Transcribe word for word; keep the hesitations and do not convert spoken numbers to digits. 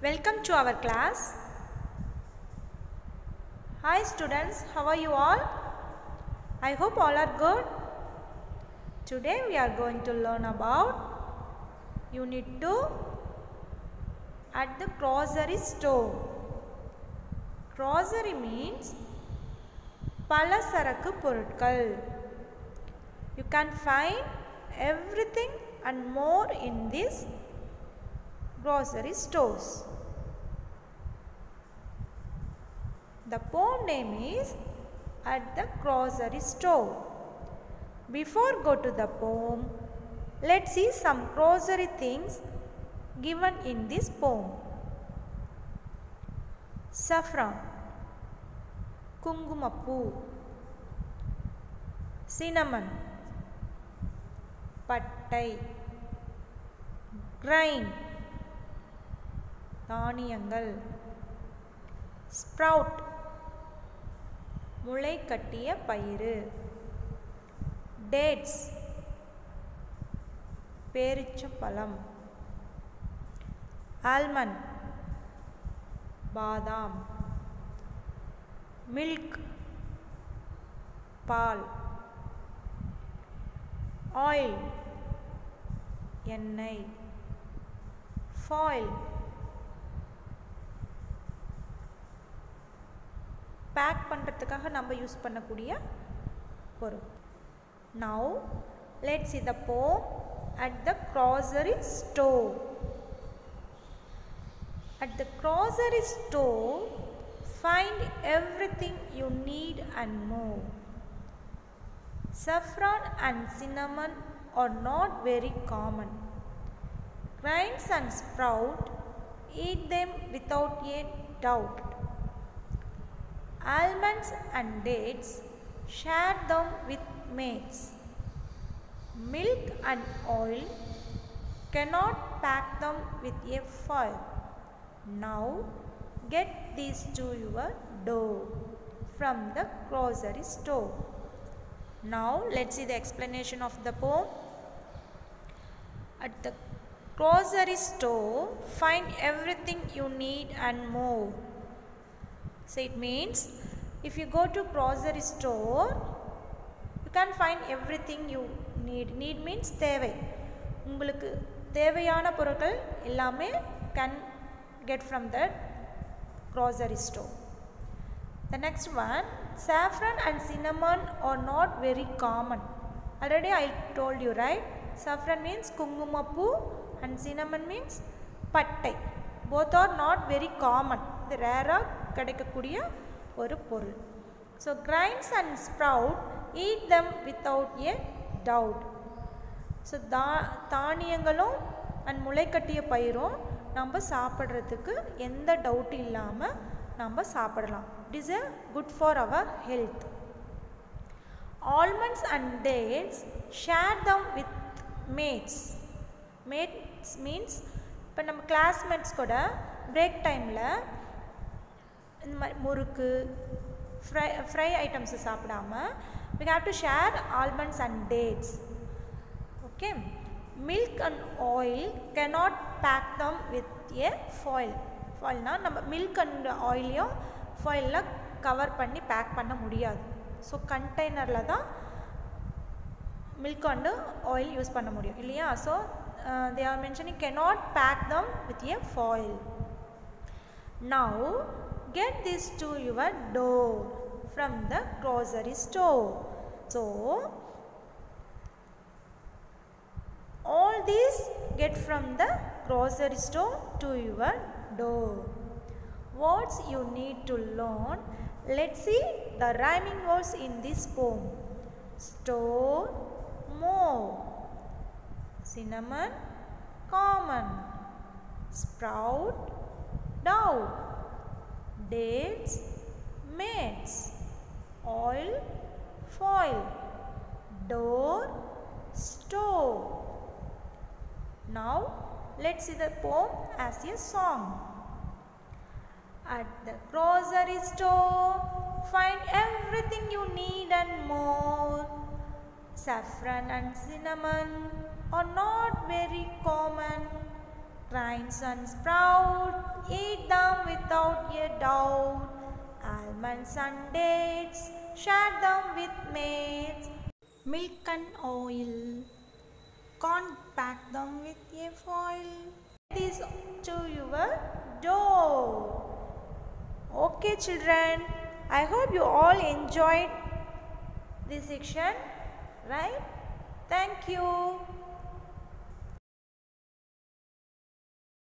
Welcome to our class. Hi students, how are you all? I hope all are good. Today we are going to learn about Unit two at the grocery store. Grocery means பலசரக்கு பொருட்கள். You can find everything and more in these grocery stores. The poem name is At the Grocery Store. Before go to the poem, let's see some grocery things given in this poem. Saffron, kungumappu. Cinnamon, pattai. Grain, தானியங்கள். Sprout, முளை கட்டிய பயிறு. Dates, பேரிச்சம்பழம். Almond, பாதாம். Milk, பால். Oil, எண்ணெய். Foil, pack பண்ணுறதுக்காக நம்ம யூஸ் பண்ணக்கூடிய பொருள். Now let's see the poem at the grocery store. At the grocery store, find everything you need and more. Saffron and cinnamon are not very common. Grains and sprout, eat them without a doubt. Almonds and dates, share them with mates. Milk and oil, cannot pack them with a foil. Now get these to your door from the grocery store. Now let's see the explanation of the poem. At the grocery store, find everything you need and more. So it means if you go to grocery store, you can find everything you need. Need means தேவை. உங்களுக்கு தேவையான பொருட்கள் எல்லாமே can get from that grocery store. The next one, saffron and cinnamon are not very common. Already I told you, right? Saffron means kungumappu and cinnamon means pattai. Both are not very common. இது ரேராக கிடைக்கக்கூடிய ஒரு பொருள். So grains and sprout, eat them without a doubt. So தா தானியங்களும் and முளைக்கட்டிய பயிரும் நம்ம சாப்பிட்றதுக்கு எந்த டவுட் இல்லாமல் நம்ம சாப்பிடலாம். It is a good for our health. Almonds and dates, share them with mates. Mates means இப்போ நம்ம கிளாஸ்மேட்ஸ் கூட பிரேக் டைமில் இந்த மாதிரி முறுக்கு ஃப்ரை ஃப்ரை ஐட்டம்ஸு சாப்பிடாம we have to share almonds and dates. Okay. Milk and oil, cannot pack them with a foil. foilனா நம்ம milk and ஆயிலையும் ஃபாயிலில் கவர் பண்ணி பேக் பண்ண முடியாது. ஸோ கண்டெய்னரில் தான் மில்க் அண்டு ஆயில் யூஸ் பண்ண முடியும் இல்லையா. So they are mentioning cannot pack them with a foil. Now get this to your door from the grocery store. So all these get from the grocery store to your door. Words you need to learn. Let's see the rhyming words in this poem. Store, more. Cinnamon, common. Sprout, doubt. Dates, mates. Oil, foil. Door, store. Now let's see the poem as a song. At the grocery store, find everything you need and more. Saffron and cinnamon are not very common. Grains and sprout, eat them without a doubt. Almonds and dates, share them with mates. Milk and oil, can't pack them with a foil. This to your door. Okay children, I hope you all enjoyed this section, right? Thank you.